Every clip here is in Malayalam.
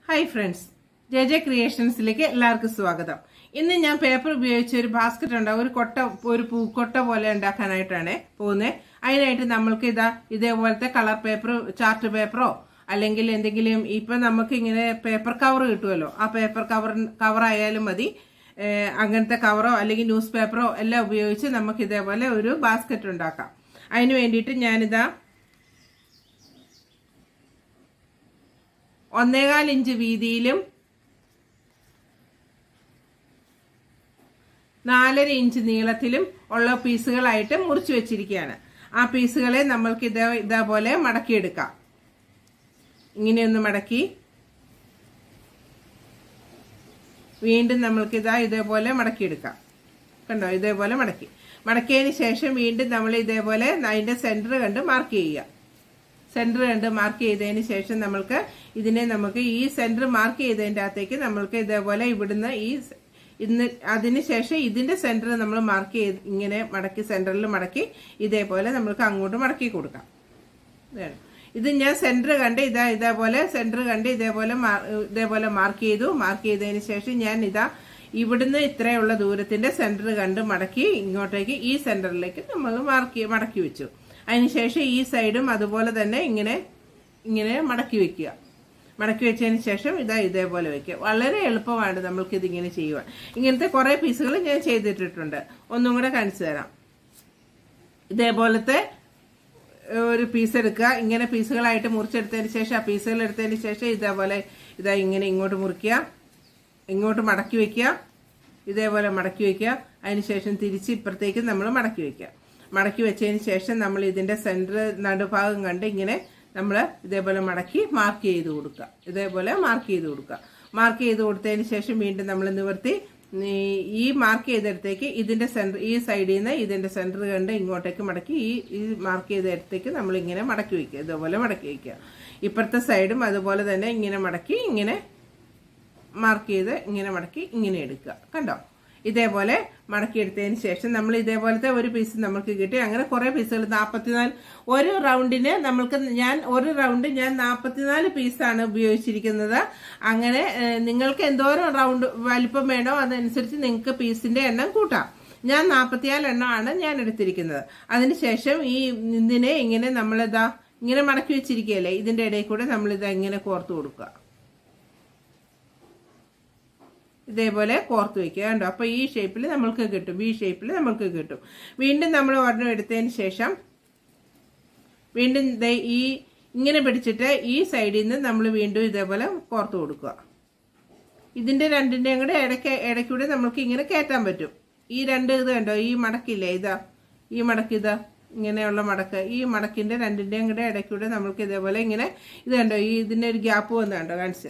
ഹായ് ഫ്രണ്ട്സ്, ജെ ക്രിയേഷൻസിലേക്ക് എല്ലാവർക്കും സ്വാഗതം. ഇന്ന് ഞാൻ പേപ്പർ ഉപയോഗിച്ച് ഒരു ബാസ്ക്കറ്റ് ഉണ്ടാവും, ഒരു പൂക്കൊട്ട പോലെ ഉണ്ടാക്കാനായിട്ടാണ് പോകുന്നത്. അതിനായിട്ട് നമ്മൾക്ക് ഇതേപോലത്തെ കളർ പേപ്പർ, ചാർട്ട് പേപ്പറോ അല്ലെങ്കിൽ എന്തെങ്കിലും ഇപ്പൊ നമുക്ക് ഇങ്ങനെ പേപ്പർ കവർ കിട്ടുമല്ലോ, ആ പേപ്പർ കവറായാലും മതി. അങ്ങനത്തെ കവറോ അല്ലെങ്കിൽ ന്യൂസ് പേപ്പറോ എല്ലാം ഉപയോഗിച്ച് നമുക്ക് ഇതേപോലെ ഒരു ബാസ്ക്കറ്റ് ഉണ്ടാക്കാം. അതിന് വേണ്ടിയിട്ട് ഞാനിതാ 1.25 ഇഞ്ച് വീതിയിലും 4.5 ഇഞ്ച് നീളത്തിലും ഉള്ള പീസുകളായിട്ട് മുറിച്ചു വെച്ചിരിക്കുകയാണ്. ആ പീസുകളെ നമ്മൾക്ക് ഇതേപോലെ മടക്കിയെടുക്കാം. ഇങ്ങനെയൊന്ന് മടക്കി വീണ്ടും നമ്മൾക്ക് ഇതേപോലെ മടക്കിയെടുക്കാം. കണ്ടോ, ഇതേപോലെ മടക്കിയതിന് ശേഷം വീണ്ടും നമ്മൾ ഇതേപോലെ അതിന്റെ സെന്റർ കണ്ട് മാർക്ക് ചെയ്യുക. സെന്റർ കണ്ട് മാർക്ക് ചെയ്തതിന് ശേഷം നമുക്ക് ഈ സെന്റർ മാർക്ക് ചെയ്തതിന്റെ അകത്തേക്ക് നമ്മൾക്ക് ഇതേപോലെ ഇവിടുന്ന് അതിനുശേഷം ഇതിന്റെ സെന്റർ നമ്മൾ മാർക്ക് ചെയ്ത് ഇങ്ങനെ മടക്കി സെന്ററിൽ മടക്കി ഇതേപോലെ നമ്മൾക്ക് അങ്ങോട്ട് മടക്കി കൊടുക്കാം. ഇത് ഞാൻ സെന്റർ കണ്ട് ഇതേപോലെ മാർക്ക് ചെയ്തു. മാർക്ക് ചെയ്തതിന് ശേഷം ഞാൻ ഇവിടുന്ന് ഇത്രയുള്ള ദൂരത്തിന്റെ സെന്റർ കണ്ട് മടക്കി ഇങ്ങോട്ടേക്ക് ഈ സെന്ററിലേക്ക് നമ്മൾ മടക്കി വെച്ചു. അതിനുശേഷം ഈ സൈഡും അതുപോലെ തന്നെ ഇങ്ങനെ മടക്കി വെക്കുക. മടക്കി വെച്ചതിന് ശേഷം ഇതേപോലെ വെക്കുക. വളരെ എളുപ്പമാണ് നമ്മൾക്ക് ഇതിങ്ങനെ ചെയ്യുവാൻ. ഇങ്ങനത്തെ കുറെ പീസുകൾ ഞാൻ ചെയ്തിട്ടിട്ടുണ്ട്. ഒന്നും കൂടെ കാണിച്ചു തരാം. ഇതേപോലത്തെ ഒരു പീസ് എടുക്കുക. ഇങ്ങനെ പീസുകളായിട്ട് മുറിച്ചെടുത്തതിന് ശേഷം ആ പീസുകൾ എടുത്തതിന് ശേഷം ഇതേപോലെ ഇങ്ങനെ ഇങ്ങോട്ട് മുറിക്കുക, ഇങ്ങോട്ട് മടക്കി വെക്കുക, ഇതേപോലെ മടക്കി വെക്കുക. അതിനുശേഷം തിരിച്ച് ഇപ്പുറത്തേക്ക് നമ്മൾ മടക്കി വെക്കുക. മടക്കി വെച്ചതിന് ശേഷം നമ്മൾ ഇതിന്റെ സെന്റർ നടുഭാഗം കണ്ട് നമ്മൾ ഇതേപോലെ മടക്കി മാർക്ക് ചെയ്ത് കൊടുക്കുക. മാർക്ക് ചെയ്ത് കൊടുത്തതിന് ശേഷം വീണ്ടും നമ്മൾ നിവർത്തി ഈ മാർക്ക് ചെയ്തെടുത്തേക്ക് ഇതിന്റെ സെന്റർ, ഈ സൈഡിൽ നിന്ന് ഇതിന്റെ സെന്റർ കണ്ട് ഇങ്ങോട്ടേക്ക് മടക്കി ഈ മാർക്ക് ചെയ്തെടുത്തേക്ക് നമ്മൾ ഇങ്ങനെ മടക്കി വെക്കുക. ഇതേപോലെ മടക്കി വെക്കുക. ഇപ്പുറത്തെ സൈഡും അതുപോലെ തന്നെ ഇങ്ങനെ മടക്കി മാർക്ക് ചെയ്ത് മടക്കി എടുക്കുക. കണ്ടോ, ഇതേപോലെ മടക്കിയെടുത്തതിന് ശേഷം നമ്മൾ ഇതേപോലത്തെ ഒരു പീസ് നമുക്ക് കിട്ടി. അങ്ങനെ കുറെ പീസുകൾ 44 ഒരു റൗണ്ടിന് ഒരു റൗണ്ട് ഞാൻ 44 പീസാണ് ഉപയോഗിച്ചിരിക്കുന്നത്. അങ്ങനെ നിങ്ങൾക്ക് എന്തോരം റൗണ്ട് വലിപ്പം വേണോ അതനുസരിച്ച് നിങ്ങൾക്ക് പീസിന്റെ എണ്ണം കൂട്ടാം. ഞാൻ 44 എണ്ണമാണ് ഞാൻ എടുത്തിരിക്കുന്നത്. അതിനുശേഷം ഇതിനെ ഇങ്ങനെ മടക്കി വെച്ചിരിക്കുകയല്ലേ, ഇതിന്റെ ഇടയിൽ കൂടെ നമ്മൾ ഇങ്ങനെ കോർത്ത് കൊടുക്കുക. ഇതേപോലെ കോർത്ത് വെക്കുക. കണ്ടോ, അപ്പൊ ഈ ഷേപ്പിൽ നമ്മൾക്ക് കിട്ടും, ഈ ഷേപ്പിൽ നമ്മൾക്ക് കിട്ടും. വീണ്ടും നമ്മൾ ഒരെണ്ണം എടുത്തതിന് ശേഷം വീണ്ടും ഇങ്ങനെ പിടിച്ചിട്ട് ഈ സൈഡിൽ നിന്ന് നമ്മൾ വീണ്ടും ഇതേപോലെ കോർത്ത് കൊടുക്കുക. ഇതിന്റെ രണ്ടിന്റെയും കൂടെ ഇടയ്ക്കൂടെ നമ്മൾക്ക് ഇങ്ങനെ കയറ്റാൻ പറ്റും. ഈ രണ്ട് കണ്ടോ, ഈ മടക്കില്ലേ, ഈ മടക്ക് ഇങ്ങനെയുള്ള മടക്ക്, ഈ മടക്കിന്റെ രണ്ടിന്റെയും കൂടെ ഇടയ്ക്കൂടെ നമ്മൾക്ക് ഇതേപോലെ ഇത് കണ്ടോ, ഇതിന്റെ ഒരു ഗ്യാപ്പ് വന്നുണ്ടോ കാണിച്ച്.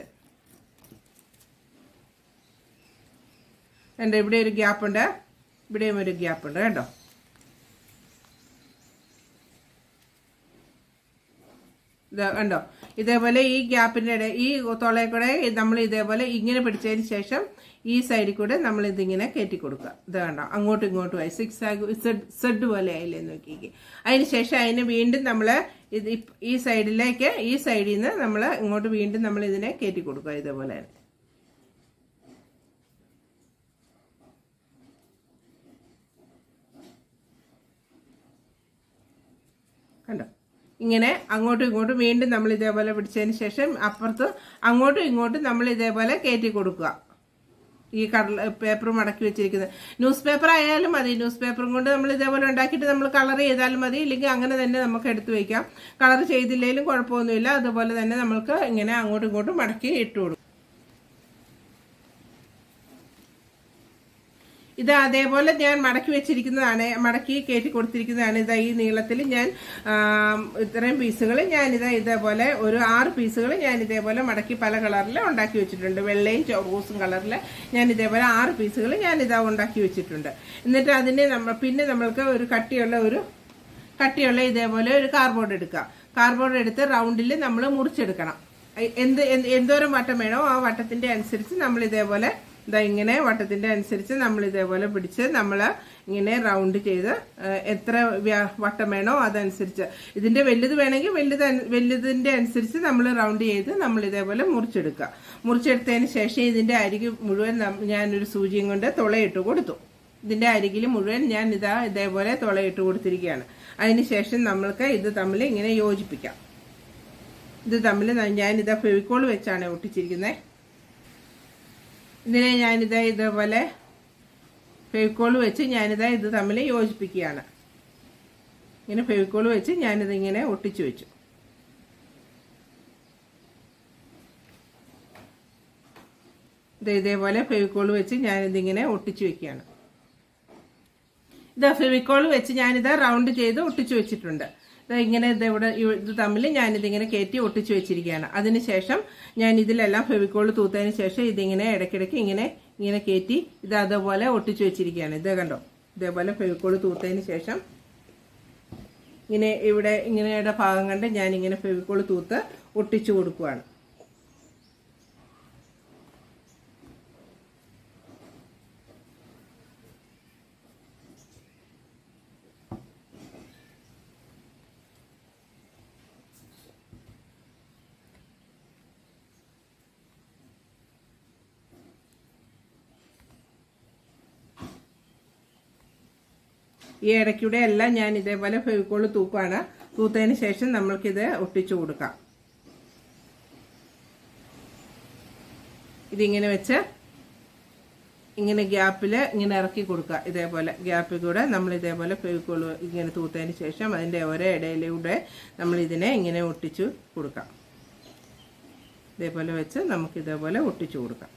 ഇവിടെ ഒരു ഗ്യാപ്പ് ഉണ്ട്, ഇവിടെയും ഒരു ഗ്യാപ്പ് ഉണ്ട്. കേട്ടോ, കണ്ടോ, ഇതേപോലെ ഈ ഗ്യാപ്പിന്റെ ഈ തൊളയിൽ കൂടെ നമ്മൾ ഇതേപോലെ ഇങ്ങനെ പിടിച്ചതിന് ശേഷം ഈ സൈഡിൽ കൂടെ നമ്മൾ ഇതിങ്ങനെ കയറ്റി കൊടുക്കുക. ഇത് കണ്ടോ, അങ്ങോട്ടും ഇങ്ങോട്ടും ആയി സെഡ് പോലെ ആയില്ലേ നോക്കിക്ക്. അതിനുശേഷം അതിന് വീണ്ടും നമ്മൾ ഈ സൈഡിൽ നിന്ന് നമ്മൾ ഇങ്ങോട്ട് വീണ്ടും നമ്മൾ ഇതിനെ കയറ്റി കൊടുക്കുക. ഇതേപോലെ കണ്ടോ, ഇങ്ങനെ അങ്ങോട്ടും ഇങ്ങോട്ടും വീണ്ടും നമ്മൾ ഇതേപോലെ പിടിച്ചതിന് ശേഷം അപ്പുറത്ത് അങ്ങോട്ടും ഇങ്ങോട്ടും നമ്മൾ ഇതേപോലെ കയറ്റി കൊടുക്കുക. ഈ പേപ്പർ മടക്കി വെച്ചിരിക്കുന്നത് ന്യൂസ് പേപ്പർ ആയാലും മതി. ന്യൂസ് പേപ്പറും കൊണ്ട് നമ്മൾ ഇതേപോലെ ഉണ്ടാക്കിയിട്ട് നമ്മൾ കളർ ചെയ്താലും മതി, ഇല്ലെങ്കിൽ അങ്ങനെ തന്നെ നമുക്ക് എടുത്തു വയ്ക്കാം. കളർ ചെയ്തില്ലെങ്കിലും കുഴപ്പമൊന്നുമില്ല. അതുപോലെ തന്നെ നമ്മൾക്ക് അങ്ങോട്ടും ഇങ്ങോട്ടും മടക്കി ഇട്ട് കൊടുക്കും. ഇത് അതേപോലെ ഞാൻ മടക്കി വെച്ചിരിക്കുന്നതാണ്, മടക്കി കയറ്റി കൊടുത്തിരിക്കുന്നതാണ്. ഈ നീളത്തിൽ ഞാൻ ഇത്രയും പീസുകൾ ഇതേപോലെ ഒരു 6 പീസുകൾ ഞാൻ ഇതേപോലെ മടക്കി പല കളറിൽ ഉണ്ടാക്കി വെച്ചിട്ടുണ്ട്. വെള്ളയും റോസും കളറിൽ ഞാൻ ഇതേപോലെ 6 പീസുകൾ ഞാൻ ഉണ്ടാക്കി വെച്ചിട്ടുണ്ട്. എന്നിട്ട് അതിനെ പിന്നെ നമ്മൾക്ക് ഒരു കട്ടിയുള്ള ഇതേപോലെ ഒരു കാർഡ്ബോർഡ് എടുക്കുക. കാർഡ്ബോർഡ് എടുത്ത് റൗണ്ടിൽ നമ്മൾ മുറിച്ചെടുക്കണം. എന്തോരം വട്ടം വേണോ ആ വട്ടത്തിന്റെ അനുസരിച്ച് നമ്മൾ ഇതേപോലെ ഇതാ ഇങ്ങനെ വട്ടത്തിന്റെ അനുസരിച്ച് നമ്മൾ ഇതേപോലെ പിടിച്ച് നമ്മൾ ഇങ്ങനെ റൗണ്ട് ചെയ്ത് എത്ര വട്ടം വേണോ അതനുസരിച്ച് ഇതിന്റെ വലുത് വേണമെങ്കിൽ വലുതിന്റെ അനുസരിച്ച് നമ്മൾ റൗണ്ട് ചെയ്ത് നമ്മൾ ഇതേപോലെ മുറിച്ചെടുക്കുക. മുറിച്ചെടുത്തതിന് ശേഷം ഇതിന്റെ അരികു മുഴുവൻ ഞാനൊരു സൂചിയും കൊണ്ട് തുളയിട്ട് കൊടുത്തു. ഇതിന്റെ അരികിൽ മുഴുവൻ ഞാൻ ഇതേപോലെ തുളയിട്ട് കൊടുത്തിരിക്കുകയാണ്. അതിനുശേഷം നമ്മൾക്ക് ഇത് തമ്മിൽ ഇങ്ങനെ യോജിപ്പിക്കാം. ഇത് തമ്മിൽ ഞാനിതാ ഫെവിക്കോൾ വെച്ചാണ് ഒട്ടിച്ചിരിക്കുന്നത്. ഇതിനെ ഞാനിതാ ഇതേപോലെ ഫെവിക്കോൾ വെച്ച് ഞാനിതാ ഇത് തമ്മിൽ യോജിപ്പിക്കുകയാണ്. ഇങ്ങനെ ഫെവിക്കോൾ വെച്ച് ഞാനിതിങ്ങനെ ഒട്ടിച്ചു വെച്ചു. ഇതേപോലെ ഫെവിക്കോൾ വെച്ച് ഞാനിതിങ്ങനെ ഒട്ടിച്ചു വെക്കുകയാണ്. ഇതാ ഫെവിക്കോൾ വെച്ച് ഞാനിത് റൗണ്ട് ചെയ്ത് ഒട്ടിച്ചു വെച്ചിട്ടുണ്ട്. ഇങ്ങനെ ഇത് തമ്മിൽ ഞാനിതിങ്ങനെ കയറ്റി ഒട്ടിച്ചു വെച്ചിരിക്കുകയാണ്. അതിനുശേഷം ഞാൻ ഇതിലെല്ലാം ഫെവിക്കോൾ തൂത്തതിന് ശേഷം ഇതിങ്ങനെ ഇടയ്ക്കിടയ്ക്ക് ഇങ്ങനെ കയറ്റി ഇത് അതുപോലെ ഒട്ടിച്ചു വെച്ചിരിക്കുകയാണ്. ഇത് കണ്ടോ, ഇതേപോലെ ഫെവിക്കോൾ തൂത്തതിന് ശേഷം ഇങ്ങനെ ഇങ്ങനെയുടെ ഭാഗം കണ്ട് ഞാൻ ഇങ്ങനെ ഫെവിക്കോൾ തൂത്ത് ഒട്ടിച്ചു കൊടുക്കുകയാണ്. ഈ ഇടയ്ക്കൂടെ എല്ലാം ഞാൻ ഇതേപോലെ ഫെവിക്കോൾ തൂക്കുകയാണ്. തൂത്തതിന് ശേഷം നമ്മൾക്കിത് ഒട്ടിച്ചു കൊടുക്കാം. ഇതിങ്ങനെ വെച്ച് ഇങ്ങനെ ഗ്യാപ്പിൽ ഇങ്ങനെ ഇറക്കി കൊടുക്കുക. ഇതേപോലെ ഗ്യാപ്പിൽ കൂടെ നമ്മൾ ഇതേപോലെ ഫെവിക്കോൾ ഇങ്ങനെ തൂത്തതിന് ശേഷം അതിൻ്റെ ഓരോ ഇടയിലൂടെ നമ്മൾ ഇതിനെ ഇങ്ങനെ ഒട്ടിച്ചു കൊടുക്കാം. ഇതേപോലെ വെച്ച് നമുക്ക് ഇതേപോലെ ഒട്ടിച്ചു കൊടുക്കാം.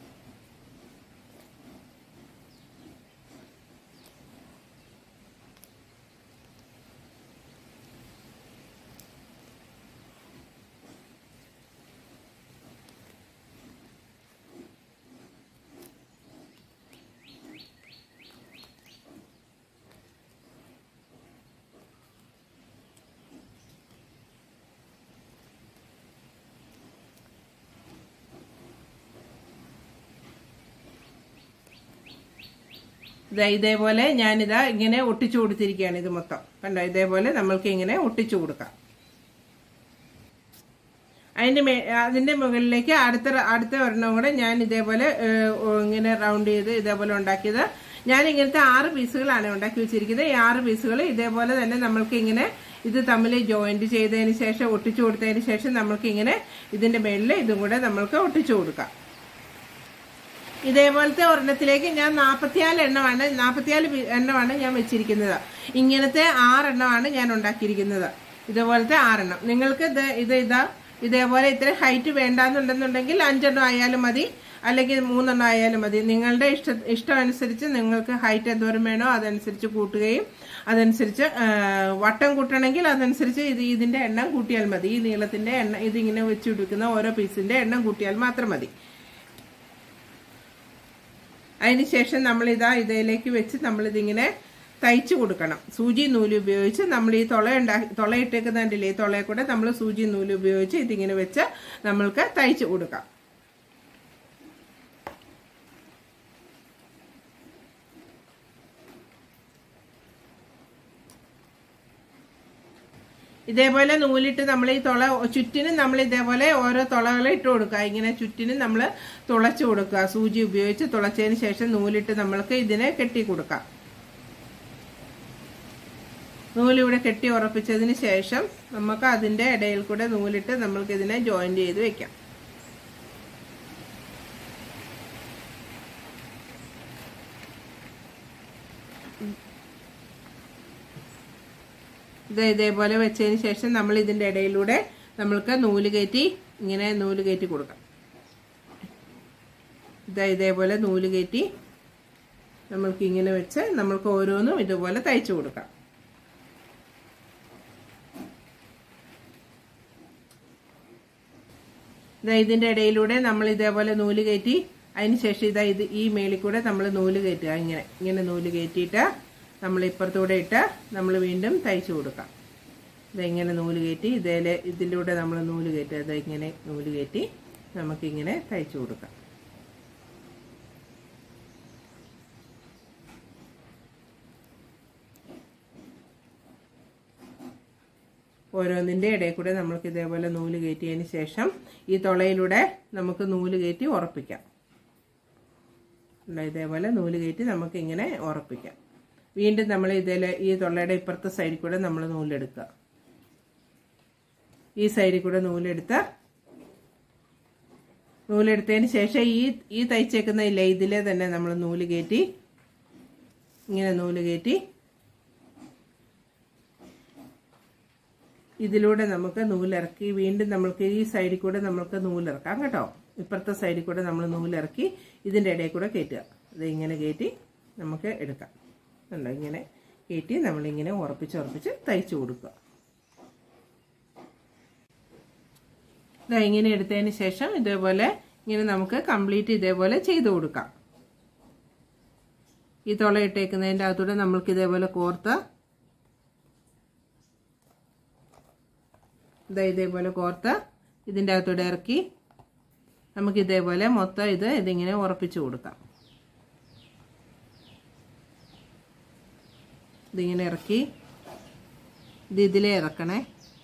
ഇതേപോലെ ഞാനിതാ ഇങ്ങനെ ഒട്ടിച്ചു കൊടുത്തിരിക്കുകയാണ്. ഇത് മൊത്തം കണ്ടോ, ഇതേപോലെ നമ്മൾക്ക് ഇങ്ങനെ ഒട്ടിച്ചു കൊടുക്കാം. അതിന്റെ മുകളിലേക്ക് അടുത്ത ഒരെണ്ണം കൂടെ ഞാൻ ഇതേപോലെ ഇങ്ങനെ റൗണ്ട് ചെയ്ത് ഇതേപോലെ ഉണ്ടാക്കിയത്. ഞാൻ ഇങ്ങനത്തെ 6 പീസുകളാണ് ഉണ്ടാക്കി വെച്ചിരിക്കുന്നത്. ഈ 6 പീസുകൾ ഇതേപോലെ തന്നെ നമ്മൾക്ക് ഇങ്ങനെ ഇത് തമ്മിൽ ജോയിന്റ് ചെയ്തതിന് ശേഷം ഒട്ടിച്ചു കൊടുത്തതിന് ശേഷം നമ്മൾക്ക് ഇങ്ങനെ ഇതിന്റെ മേളിൽ ഇതും കൂടെ നമ്മൾക്ക് ഒട്ടിച്ചു കൊടുക്കാം. ഇതേപോലത്തെ ഒരെണ്ണത്തിലേക്ക് ഞാൻ 44 എണ്ണമാണ് ഞാൻ വെച്ചിരിക്കുന്നത്. ഇങ്ങനത്തെ 6 എണ്ണമാണ് ഞാൻ ഉണ്ടാക്കിയിരിക്കുന്നത്. ഇതേപോലത്തെ 6 എണ്ണം. നിങ്ങൾക്ക് ഇതേപോലെ ഇത്ര ഹൈറ്റ് വേണ്ടാന്നുണ്ടെന്നുണ്ടെങ്കിൽ 5 എണ്ണം ആയാലും മതി, അല്ലെങ്കിൽ 3 എണ്ണം ആയാലും മതി. നിങ്ങളുടെ ഇഷ്ടം അനുസരിച്ച് നിങ്ങൾക്ക് ഹൈറ്റ് എന്തോരം വേണോ അതനുസരിച്ച് കൂട്ടുകയും അതനുസരിച്ച് വട്ടം കൂട്ടണമെങ്കിൽ അതനുസരിച്ച് ഇതിന്റെ എണ്ണം കൂട്ടിയാൽ മതി. ഈ നീളത്തിന്റെ എണ്ണം ഇതിങ്ങനെ വെച്ച് കൊടുക്കുന്ന ഓരോ പീസിന്റെ എണ്ണം കൂട്ടിയാൽ മാത്രം മതി. അതിനുശേഷം ഇതിലേക്ക് വെച്ച് നമ്മളിതിങ്ങനെ തയ്ച്ചു കൊടുക്കണം. സൂചി നൂല് ഉപയോഗിച്ച് നമ്മൾ ഈ തുളയിട്ടേക്കുന്നുണ്ടല്ലേ, ഈ തുളയെ കൂടെ നമ്മൾ സൂചി നൂല് ഉപയോഗിച്ച് ഇതിങ്ങനെ വെച്ച് നമ്മൾക്ക് തയ്ച്ചു കൊടുക്കാം. ഇതേപോലെ നൂലിട്ട് നമ്മൾ ഈ ചുറ്റിനും നമ്മൾ ഇതേപോലെ ഓരോ തുളകൾ ഇട്ട് കൊടുക്കുക. ഇങ്ങനെ ചുറ്റിനും നമ്മൾ തുളച്ചു കൊടുക്കുക. സൂചി ഉപയോഗിച്ച് തുളച്ചതിന് ശേഷം നൂലിട്ട് നമ്മൾക്ക് ഇതിനെ കെട്ടി കൊടുക്കാം. നൂലിവിടെ കെട്ടി ഉറപ്പിച്ചതിന് ശേഷം നമുക്ക് അതിന്റെ ഇടയിൽ കൂടെ നൂലിട്ട് നമ്മൾക്ക് ഇതിനെ ജോയിന്റ് ചെയ്ത് വെക്കാം. ഇതേപോലെ വെച്ചതിന് ശേഷം നമ്മൾ ഇതിന്റെ ഇടയിലൂടെ നമ്മൾക്ക് നൂല് കയറ്റി കൊടുക്കാം. ഇതേപോലെ നൂല് കയറ്റി നമ്മൾക്ക് ഇങ്ങനെ വെച്ച് നമ്മൾക്ക് ഓരോന്നും ഇതുപോലെ തയ്ച്ചു കൊടുക്കാം. ഇതിന്റെ ഇടയിലൂടെ നമ്മൾ ഇതേപോലെ നൂല് കയറ്റി അതിനുശേഷം ഈ മേളിൽ കൂടെ നമ്മൾ നൂല് കയറ്റുക. ഇങ്ങനെ നൂല് കയറ്റിയിട്ട് നമ്മൾ ഇപ്പുറത്തൂടെ ഇട്ട് നമ്മൾ വീണ്ടും തയ്ച്ചു കൊടുക്കാം. ഇതെങ്ങനെ നൂല് കയറ്റി ഇതിലൂടെ നമ്മൾ നൂല് കയറ്റുക. ഇങ്ങനെ നൂല് കയറ്റി നമുക്കിങ്ങനെ തയ്ച്ചു കൊടുക്കാം. ഓരോന്നിൻ്റെ ഇടയിൽ കൂടെ നമുക്ക് ഇതേപോലെ നൂല് കയറ്റിയതിന് ശേഷം ഈ തുളയിലൂടെ നമുക്ക് നൂല് കയറ്റി ഉറപ്പിക്കാം. ഇതേപോലെ നൂല് കയറ്റി നമുക്ക് ഇങ്ങനെ ഉറപ്പിക്കാം. വീണ്ടും നമ്മൾ ഈ തുളയുടെ ഇപ്പുറത്തെ സൈഡിൽ കൂടെ നമ്മൾ നൂലെടുക്കുക. ഈ സൈഡിൽ കൂടെ നൂലെടുത്തതിന് ശേഷം ഈ തയ്ച്ചേക്കുന്ന ഇതിലെ തന്നെ നമ്മൾ നൂല് കയറ്റി ഇങ്ങനെ നൂല് കയറ്റി ഇതിലൂടെ നമുക്ക് നൂലിറക്കി വീണ്ടും നമ്മൾക്ക് ഈ സൈഡിൽ കൂടെ നമുക്ക് നൂലിറക്കാം കേട്ടോ. ഇപ്പുറത്തെ സൈഡിൽ കൂടെ നമ്മൾ നൂലിറക്കി ഇതിൻ്റെ ഇടയിൽ കൂടെ കയറ്റുക. ഇത് ഇങ്ങനെ കയറ്റി നമുക്ക് എടുക്കാം. ഉണ്ടോ, ഇങ്ങനെ കയറ്റി നമ്മളിങ്ങനെ ഉറപ്പിച്ച് തയ്ച്ചു കൊടുക്കുക. ഇങ്ങനെ എടുത്തതിന് ശേഷം ഇതേപോലെ ഇങ്ങനെ നമുക്ക് കംപ്ലീറ്റ് ഇതേപോലെ ചെയ്ത് കൊടുക്കാം. ഈ തുള ഇട്ടേക്കുന്നതിൻ്റെ അകത്തൂടെ നമ്മൾക്ക് ഇതേപോലെ കോർത്ത് ഇതേപോലെ കോർത്ത് ഇതിൻ്റെ അകത്തൂടെ ഇറക്കി നമുക്ക് ഇതേപോലെ മൊത്തം ഇതിങ്ങനെ ഉറപ്പിച്ചു കൊടുക്കാം. ഇതിങ്ങനെ ഇറക്കി ഇതിലെ ഇറക്കണേ.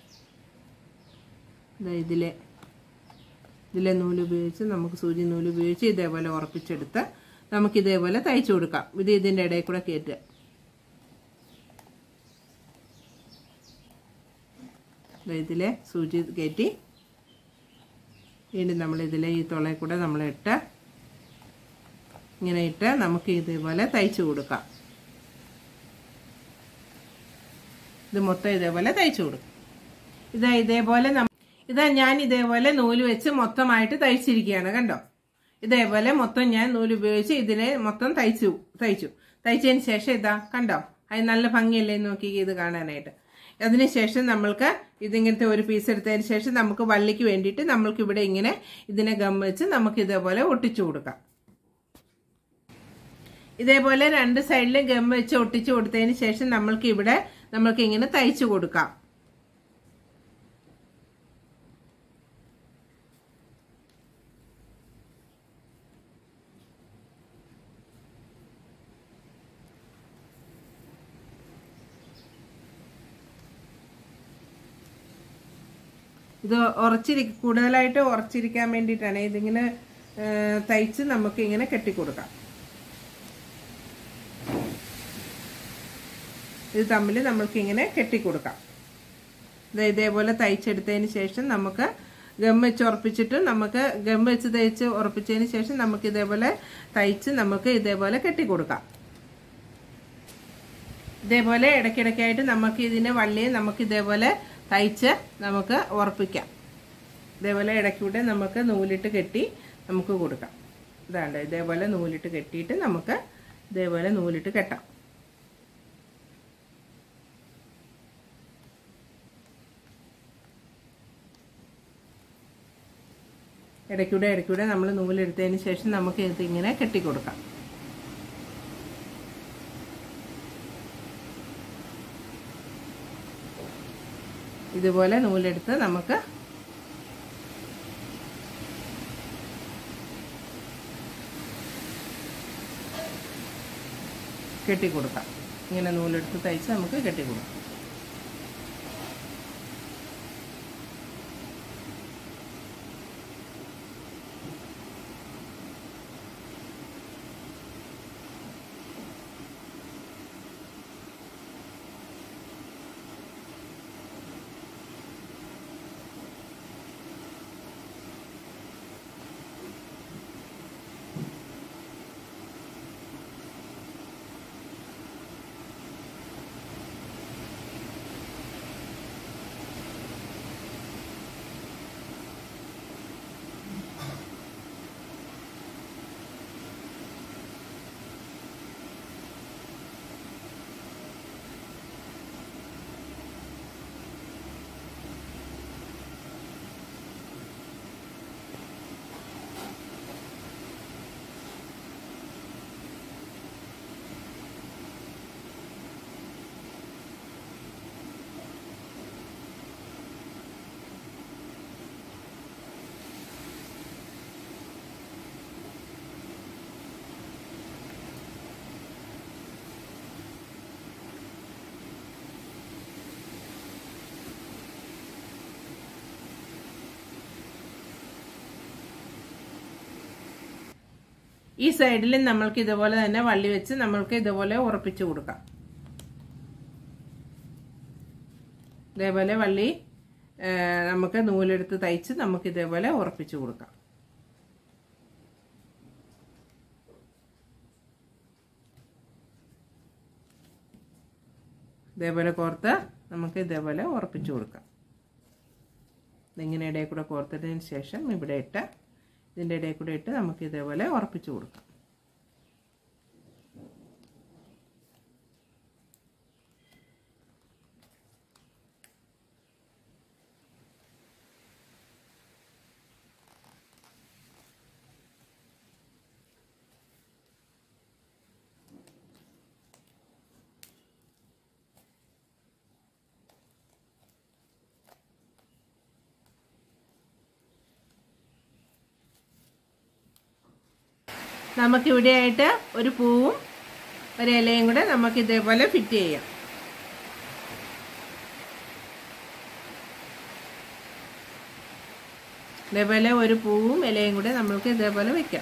ഇതിലെ നൂല് ഉപയോഗിച്ച് നമുക്ക് സൂചി നൂല് ഉപയോഗിച്ച് ഇതേപോലെ ഉറപ്പിച്ചെടുത്ത് നമുക്ക് ഇതേപോലെ തയ്ച്ചു കൊടുക്കാം. ഇതിൻ്റെ ഇടയിൽ കൂടെ കയറ്റുക. ഇതിലെ സൂചി കയറ്റി വീണ്ടും നമ്മൾ ഈ തുളയിൽ കൂടെ നമ്മൾ ഇങ്ങനെ ഇട്ട് നമുക്ക് ഇതേപോലെ തയ്ച്ചു കൊടുക്കാം. ഇത് മൊത്തം ഇതേപോലെ തയ്ച്ചു കൊടുക്കും. ഇതേപോലെ ഞാൻ ഇതേപോലെ നൂല് വെച്ച് മൊത്തമായിട്ട് തയ്ച്ചിരിക്കുകയാണ്. കണ്ടോ, ഇതേപോലെ മൊത്തം ഞാൻ നൂല് ഉപയോഗിച്ച് ഇതിനെ മൊത്തം തയ്ച്ചതിന് ശേഷം കണ്ടോ, അത് നല്ല ഭംഗിയല്ലേ നോക്കി ഇത് കാണാനായിട്ട്. അതിനുശേഷം നമ്മൾക്ക് ഇതിങ്ങനത്തെ ഒരു പീസ് എടുത്തതിന് ശേഷം നമുക്ക് വള്ളിക്ക് വേണ്ടിയിട്ട് നമ്മൾക്ക് ഇവിടെ ഇങ്ങനെ ഇതിനെ ഗം വെച്ച് നമുക്ക് ഇതേപോലെ ഒട്ടിച്ചു കൊടുക്കാം. ഇതേപോലെ രണ്ട് സൈഡിലും ഗം വെച്ച് ഒട്ടിച്ചു കൊടുത്തതിന് ശേഷം നമ്മൾക്ക് ഇങ്ങനെ തയ്ച്ചു കൊടുക്കാം. ഇത് കൂടുതലായിട്ട് ഉറച്ചിരിക്കാൻ വേണ്ടിയിട്ടാണ് ഇതിങ്ങനെ തയ്ച്ച് നമുക്ക് ഇങ്ങനെ കെട്ടിക്കൊടുക്കാം. ഇത് തമ്മിൽ നമ്മൾക്ക് ഇങ്ങനെ കെട്ടിക്കൊടുക്കാം. ഇതേപോലെ തയ്ച്ചെടുത്തതിന് ശേഷം നമുക്ക് ഗം വെച്ച് ഉറപ്പിച്ചിട്ട് നമുക്ക് ഗം വെച്ച് തയ്ച്ച് ഉറപ്പിച്ചതിന് ശേഷം നമുക്ക് ഇതേപോലെ തയ്ച്ച് നമുക്ക് ഇതേപോലെ കെട്ടിക്കൊടുക്കാം. ഇതേപോലെ ഇടയ്ക്കിടയ്ക്കായിട്ട് നമുക്ക് ഇതിനെ വള്ളിയെ നമുക്ക് ഇതേപോലെ തയ്ച്ച് നമുക്ക് ഉറപ്പിക്കാം. ഇതേപോലെ ഇടയ്ക്കൂടെ നമുക്ക് നൂലിട്ട് കെട്ടി നമുക്ക് കൊടുക്കാം. ഇതേപോലെ നൂലിട്ട് കെട്ടിയിട്ട് നമുക്ക് ഇതേപോലെ നൂലിട്ട് കെട്ടാം. ഇടയ്ക്കൂടെ നമ്മൾ നൂലെടുത്തതിന് ശേഷം നമുക്ക് ഇതിങ്ങനെ കെട്ടിക്കൊടുക്കാം. ഇതുപോലെ നൂലെടുത്ത് നമുക്ക് കെട്ടിക്കൊടുക്കാം. ഇങ്ങനെ നൂലെടുത്ത് തയ്ച്ച് നമുക്ക് കെട്ടിക്കൊടുക്കാം. ഈ സൈഡിലും നമ്മൾക്ക് ഇതുപോലെ തന്നെ വള്ളി വെച്ച് നമ്മൾക്ക് ഇതുപോലെ ഉറപ്പിച്ചു കൊടുക്കാം. ഇതേപോലെ വള്ളി നമുക്ക് നൂലെടുത്ത് തയ്ച്ച് നമുക്ക് ഇതേപോലെ ഉറപ്പിച്ചു കൊടുക്കാം. ഇതേപോലെ കോർത്ത് നമുക്ക് ഇതേപോലെ ഉറപ്പിച്ചു കൊടുക്കാം. ഇങ്ങനെ ഇടയിൽ കൂടെ കോർത്തതിന് ശേഷം ഇവിടെ ഇട്ട് ഇതിൻ്റെ ഇടയിൽ കൂടെ ഇട്ട് നമുക്ക് ഇതേപോലെ ഉറപ്പിച്ചു കൊടുക്കാം. നമുക്കിവിടെ ആയിട്ട് ഒരു പൂവും ഒരു ഇലയും കൂടെ നമുക്ക് ഇതേപോലെ ഫിറ്റ് ചെയ്യാം. ഇതേപോലെ ഒരു പൂവും ഇലയും കൂടെ നമ്മൾക്ക് ഇതേപോലെ വെക്കാം.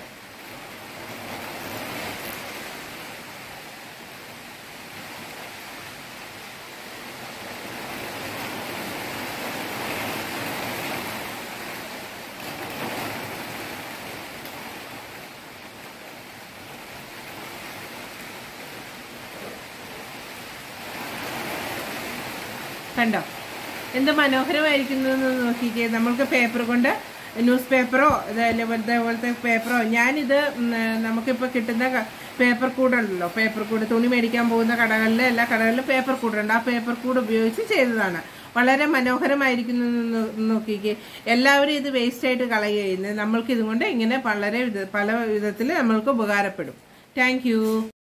കണ്ടോ എന്ത് മനോഹരമായിരിക്കുന്നതെന്ന് നോക്കിക്കേ. നമ്മൾക്ക് പേപ്പർ കൊണ്ട് ന്യൂസ് പേപ്പറോ ഇതേപോലത്തെ പേപ്പറോ, ഞാനിത് നമുക്കിപ്പോൾ കിട്ടുന്ന പേപ്പർ കൂടുണ്ടല്ലോ, പേപ്പർ കൂട് തുണി മേടിക്കാൻ പോകുന്ന കടകളിലെ എല്ലാ കടകളിലും പേപ്പർ കൂടുണ്ട്. ആ പേപ്പർ കൂട് ഉപയോഗിച്ച് ചെയ്തതാണ്. വളരെ മനോഹരമായിരിക്കുന്നു നോക്കിക്കേ. എല്ലാവരും ഇത് വേസ്റ്റായിട്ട് കളയുകയെന്ന്. നമ്മൾക്ക് ഇതുകൊണ്ട് ഇങ്ങനെ പല വിധത്തിൽ നമ്മൾക്ക് ഉപകാരപ്പെടും. Thank U.